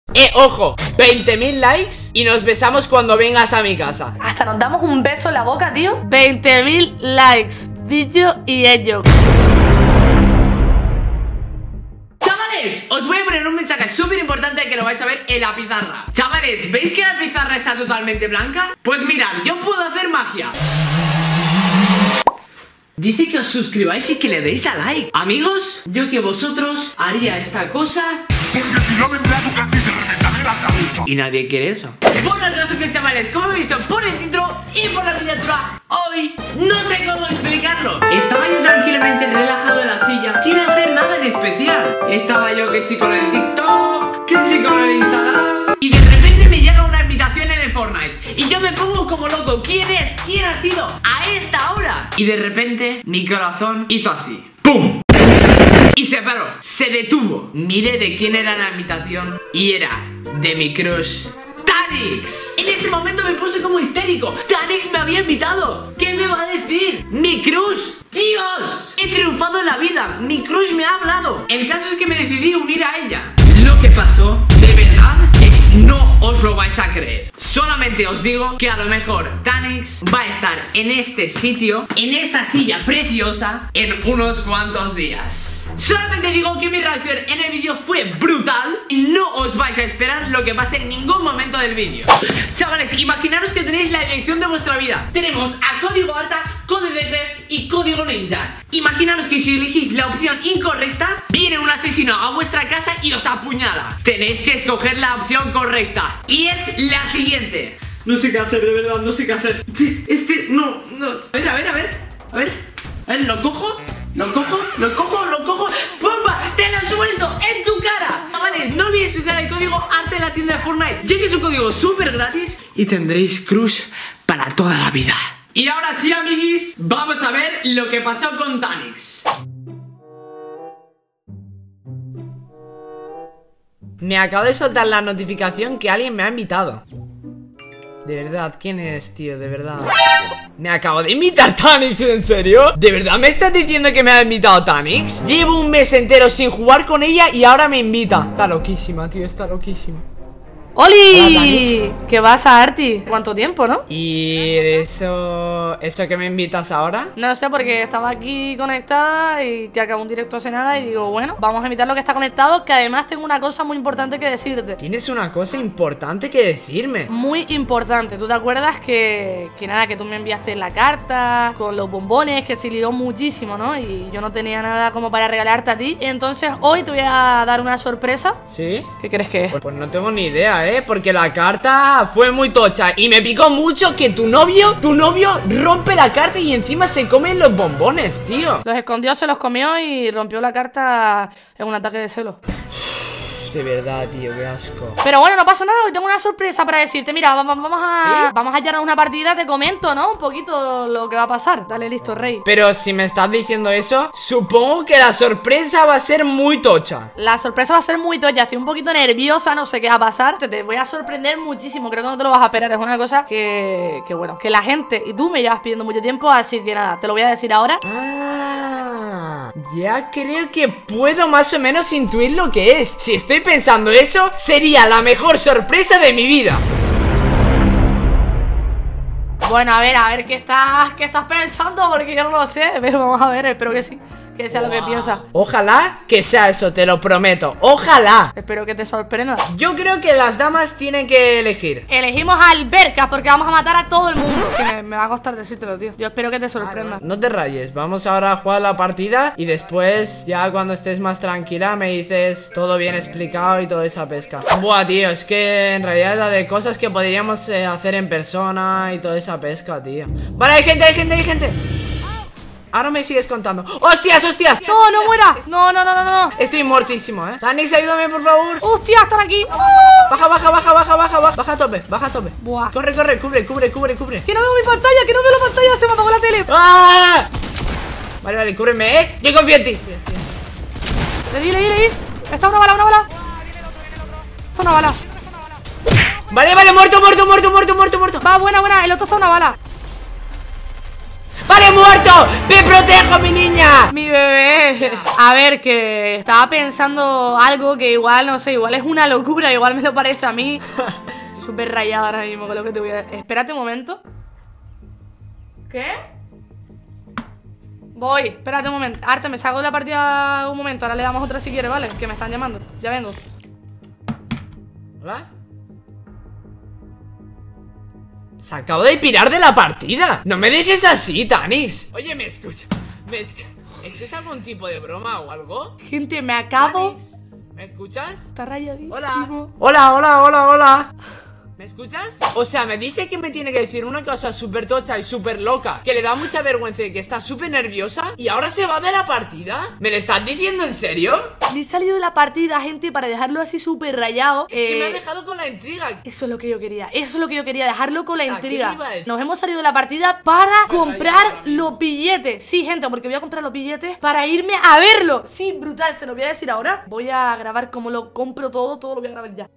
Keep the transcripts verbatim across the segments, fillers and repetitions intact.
Eh, ojo, veinte mil likes y nos besamos cuando vengas a mi casa. Hasta nos damos un beso en la boca, tío. veinte mil likes, dicho y hecho. Chavales, os voy a poner un mensaje súper importante que lo vais a ver en la pizarra. Chavales, ¿veis que la pizarra está totalmente blanca? Pues mirad, yo puedo hacer magia. Dice que os suscribáis y que le deis a like. Amigos, yo que vosotros haría esta cosa, porque si no vendrá a tu casa y te reventaré la cabeza. y nadie quiere eso. Por el caso que, chavales, como he visto por el intro y por la miniatura, hoy no sé cómo explicarlo. Estaba yo tranquilamente relajado en la silla, sin hacer nada en especial. Estaba yo que sí con el TikTok, que sí con el Instagram, y de repente me llega una invitación en el Fortnite y yo me pongo como loco. ¿Quién es? ¿Quién ha sido? A esta hora. Y de repente mi corazón hizo así, ¡pum! Y se paró, se detuvo. Miré de quién era la invitación y era de mi crush Tanix. En ese momento me puse como histérico. Tanix me había invitado. ¿Qué me va a decir? Mi crush. ¡Dios! He triunfado en la vida. Mi crush me ha hablado. El caso es que me decidí unir a ella. Lo que pasó, de verdad, que no os lo vais a creer. Solamente os digo que a lo mejor Tanix va a estar en este sitio, en esta silla preciosa, en unos cuantos días. Solamente digo que mi reacción en el vídeo fue brutal y no os vais a esperar lo que pase en ningún momento del vídeo. Chavales, imaginaros que tenéis la elección de vuestra vida. Tenemos a Código Arta, Código de Gref y Código Ninja. Imaginaros que si elegís la opción incorrecta, viene un asesino a vuestra casa y os apuñala. Tenéis que escoger la opción correcta y es la siguiente. No sé qué hacer, de verdad, no sé qué hacer. Este, no, no. A ver, a ver, a ver, a ver. A ver, ¿lo cojo? ¿Lo cojo? ¿Lo cojo? ¿Lo cojo? ¡Pumba! ¡Te lo suelto en tu cara! Vale, no olvidéis utilizar el código Arte en la tienda de Fortnite, ya que es un código súper gratis y tendréis crush para toda la vida. Y ahora sí, amiguis, vamos a ver lo que pasó con Tanix. Me acabo de soltar la notificación que alguien me ha invitado. De verdad, ¿quién es, tío? De verdad. Me acabo de invitar Tanix, ¿en serio? ¿De verdad me estás diciendo que me ha invitado Tanix? Llevo un mes entero sin jugar con ella y ahora me invita. Está loquísima, tío, está loquísima. ¡Oli! ¿Qué pasa, Arti? ¿Cuánto tiempo, no? ¿Y eso... eso que me invitas ahora? No sé, porque estaba aquí conectada y que acabó un directo hace nada y digo, bueno, vamos a invitar lo que está conectado, que además tengo una cosa muy importante que decirte. Tienes una cosa importante que decirme. Muy importante. ¿Tú te acuerdas que, que nada, que tú me enviaste la carta con los bombones, que se lió muchísimo, ¿no? Y yo no tenía nada como para regalarte a ti. Entonces hoy te voy a dar una sorpresa. ¿Sí? ¿Qué crees que es? Pues, pues no tengo ni idea, ¿eh? Porque la carta fue muy tocha y me picó mucho que tu novio, tu novio rompe la carta y encima se comen los bombones, tío. Los escondió, se los comió y rompió la carta en un ataque de celos. De verdad, tío, qué asco. Pero bueno, no pasa nada, hoy tengo una sorpresa para decirte. Mira, vamos, vamos a ¿Sí? vamos a hallar una partida, te comento, ¿no? Un poquito lo que va a pasar. Dale, listo, rey. Pero si me estás diciendo eso, supongo que la sorpresa va a ser muy tocha. La sorpresa va a ser muy tocha, estoy un poquito nerviosa, no sé qué va a pasar. Te, te voy a sorprender muchísimo, creo que no te lo vas a esperar. Es una cosa que, que bueno, que la gente y tú me llevas pidiendo mucho tiempo, así que nada, te lo voy a decir ahora. Ah, ya creo que puedo más o menos intuir lo que es. Si estoy pensando eso, sería la mejor sorpresa de mi vida. Bueno, a ver, a ver qué estás, qué estás pensando, porque yo no lo sé. Pero vamos a ver, espero que sí, que sea wow. lo que piensas. Ojalá que sea eso, te lo prometo. Ojalá. Espero que te sorprenda. Yo creo que las damas tienen que elegir. Elegimos a Albercas porque vamos a matar a todo el mundo. Que me, me va a costar decírtelo, tío. Yo espero que te sorprenda. No te rayes, vamos ahora a jugar la partida y después, ya cuando estés más tranquila, me dices todo bien explicado y toda esa pesca. Buah, tío, es que en realidad es la de cosas que podríamos eh, hacer en persona y toda esa pesca, tío. Vale, hay gente, hay gente, hay gente. Ahora me sigues contando. ¡Hostias, hostias! ¡No, no muera! No, no, no, no, no. Estoy muertísimo, ¿eh? Tanix, ayúdame, por favor. ¡Hostia, están aquí! Baja, baja, baja, baja, baja, baja. Baja a tope, baja a tope. Buah. Corre, corre, cubre, cubre, cubre, cubre. Que no veo mi pantalla, que no veo la pantalla, se me apagó la tele. ¡Ah! Vale, vale, cúbreme, ¿eh? Yo confío en ti. Le di, le di, le di. Está una bala, una bala. Está una bala. Vale, vale, muerto, muerto, muerto, muerto, muerto, muerto. Va, buena, buena, el otro está una bala. ¡Vale, muerto! ¡Te protejo, mi niña! Mi bebé. A ver, que estaba pensando algo que igual, no sé, igual es una locura, igual me lo parece a mí. Estoy súper rayada ahora mismo con lo que te voy a decir. Espérate un momento. ¿Qué? Voy, espérate un momento. Arte, me salgo de la partida un momento. Ahora le damos otra si quieres, ¿vale? Que me están llamando. Ya vengo. ¿Hola? Se acabo de pirar de la partida. No me dejes así, Tanix. Oye, me escucha. Me escucha. ¿Esto es algún tipo de broma o algo? Gente, me acabo. Tanix, ¿me escuchas? Está rayadísimo. Hola. Hola, hola, hola, hola. ¿Me escuchas? O sea, me dice que me tiene que decir una cosa súper tocha y súper loca, que le da mucha vergüenza y que está súper nerviosa, y ahora se va de la partida. ¿Me lo estás diciendo en serio? Le he salido de la partida, gente, para dejarlo así súper rayado. Es eh... que me ha dejado con la intriga. Eso es lo que yo quería, eso es lo que yo quería, dejarlo con la O sea, intriga. ¿qué iba a decir? Nos hemos salido de la partida para Pero comprar ya, los billetes. Sí, gente, porque voy a comprar los billetes para irme a verlo. Sí, brutal, se lo voy a decir ahora. Voy a grabar cómo lo compro todo, todo lo voy a grabar ya.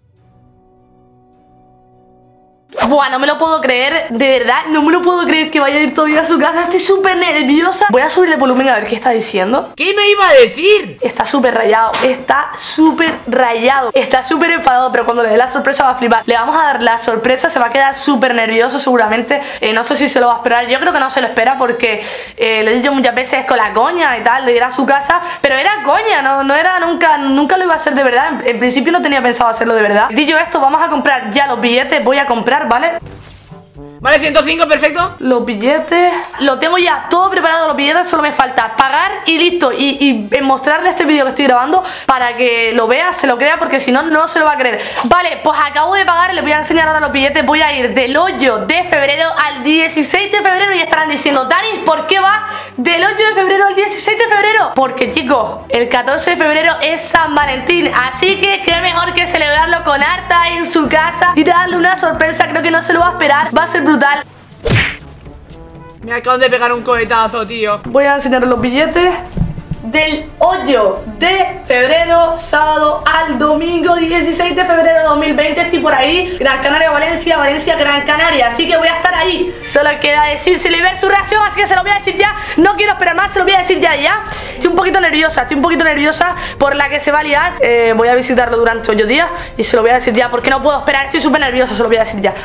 Buah, no me lo puedo creer, de verdad, no me lo puedo creer que vaya a ir todavía a su casa. Estoy súper nerviosa. Voy a subirle el volumen a ver qué está diciendo. ¿Qué me iba a decir? Está súper rayado, está súper rayado. Está súper enfadado, pero cuando le dé la sorpresa va a flipar. Le vamos a dar la sorpresa, se va a quedar súper nervioso seguramente. eh, No sé si se lo va a esperar, yo creo que no se lo espera porque eh, lo he dicho muchas veces con la coña y tal, de ir a su casa. Pero era coña, no, no era nunca, nunca lo iba a hacer de verdad. En, en principio no tenía pensado hacerlo de verdad. Dicho esto, vamos a comprar ya los billetes, voy a comprar, ¿vale? Vale, ciento cinco, perfecto. Los billetes, lo tengo ya todo preparado, los billetes, solo me falta pagar y listo. Y, y mostrarle este vídeo que estoy grabando para que lo vea, se lo crea, porque si no, no se lo va a creer. Vale, pues acabo de pagar, les voy a enseñar ahora los billetes. Voy a ir del ocho de febrero al dieciséis de febrero y estarán diciendo: Dani, ¿por qué va del ocho de febrero al dieciséis de febrero? Porque, chicos, el catorce de febrero es San Valentín, así que qué mejor que celebrarlo con Arta en su casa y darle una sorpresa. Creo que no se lo va a esperar, va a ser brutal. Me acaban de pegar un cohetazo, tío. Voy a enseñar los billetes. Del ocho de febrero, sábado, al domingo dieciséis de febrero de dos mil veinte. Estoy por ahí, Gran Canaria, Valencia, Valencia, Gran Canaria. Así que voy a estar ahí. Solo queda decírselo y ver su reacción, así que se lo voy a decir ya. No quiero esperar más, se lo voy a decir ya, ya. Estoy un poquito nerviosa, estoy un poquito nerviosa por la que se va a liar. eh, Voy a visitarlo durante ocho días y se lo voy a decir ya, porque no puedo esperar, estoy súper nerviosa, se lo voy a decir ya.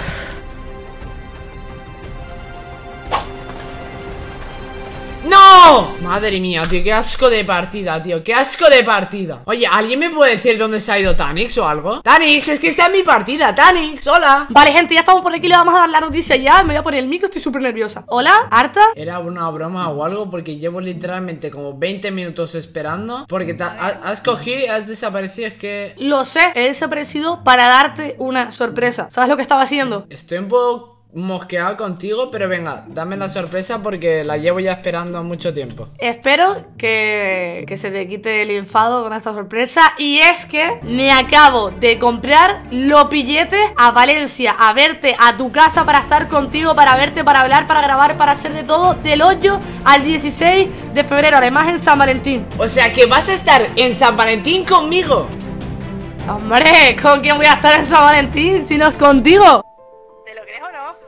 ¡No! Madre mía, tío, qué asco de partida, tío. Qué asco de partida. Oye, ¿alguien me puede decir dónde se ha ido Tanix o algo? Tanix, es que está en mi partida. Tanix, hola. Vale, gente, ya estamos por aquí, le vamos a dar la noticia ya. Me voy a poner el micro, estoy súper nerviosa. Hola, ¿Arta? Era una broma o algo porque llevo literalmente como veinte minutos esperando. Porque te ha- has cogido, has desaparecido, es que... Lo sé, he desaparecido para darte una sorpresa. ¿Sabes lo que estaba haciendo? Estoy un poco mosqueado contigo, pero venga, dame la sorpresa porque la llevo ya esperando mucho tiempo. Espero que, que se te quite el enfado con esta sorpresa. Y es que me acabo de comprar los billetes a Valencia, a verte, a tu casa, para estar contigo, para verte, para hablar, para grabar, para hacer de todo, del ocho al dieciséis de febrero, además en San Valentín. O sea que vas a estar en San Valentín conmigo. Hombre, ¿con quién voy a estar en San Valentín si no es contigo? ¿Te lo crees o no?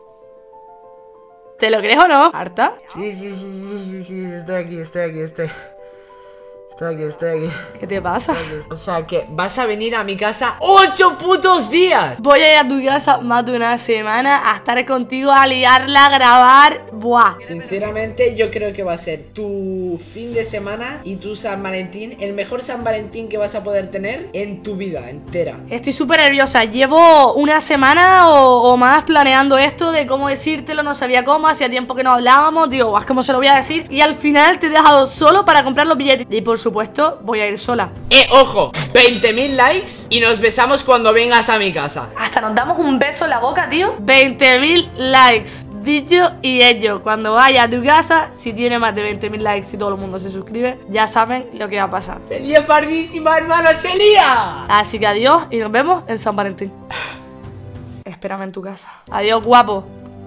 ¿Te lo crees o no, Arta? Sí, sí, sí, sí, sí, sí, estoy aquí, estoy aquí, estoy... Estoy aquí, estoy aquí. ¿Qué te pasa? O sea que vas a venir a mi casa ocho putos días. Voy a ir a tu casa más de una semana a estar contigo, a liarla, a grabar. Buah. Sinceramente yo creo que va a ser tu fin de semana y tu San Valentín, el mejor San Valentín que vas a poder tener en tu vida entera. Estoy súper nerviosa. Llevo una semana o, o más planeando esto de cómo decírtelo. No sabía cómo, hacía tiempo que no hablábamos. Digo, guau, ¿cómo se lo voy a decir? Y al final te he dejado solo para comprar los billetes. Y por supuesto, voy a ir sola. Eh, ojo, veinte mil likes y nos besamos cuando vengas a mi casa. Hasta nos damos un beso en la boca, tío. veinte mil likes, dicho y hecho. Cuando vaya a tu casa, si tiene más de veinte mil likes y todo el mundo se suscribe, ya saben lo que va a pasar. Sería pardísima, hermano, sería. Así que adiós y nos vemos en San Valentín. Espérame en tu casa. Adiós, guapo.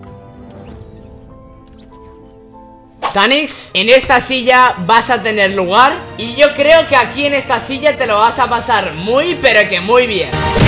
Tanix, en esta silla vas a tener lugar y yo creo que aquí en esta silla te lo vas a pasar muy pero que muy bien.